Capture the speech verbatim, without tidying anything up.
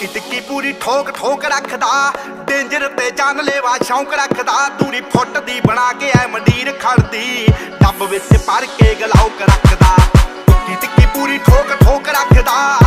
ਟਿੱਕੀ ਟਿੱਕੀ ਪੂਰੀ ਠੋਕ ਠੋਕ ਰੱਖਦਾ डेंजर ते जानलेवा शौक रखदा दूरी फुट दी बना के ऐ मंडीर खड़दी डब विच भर के गलाओ कर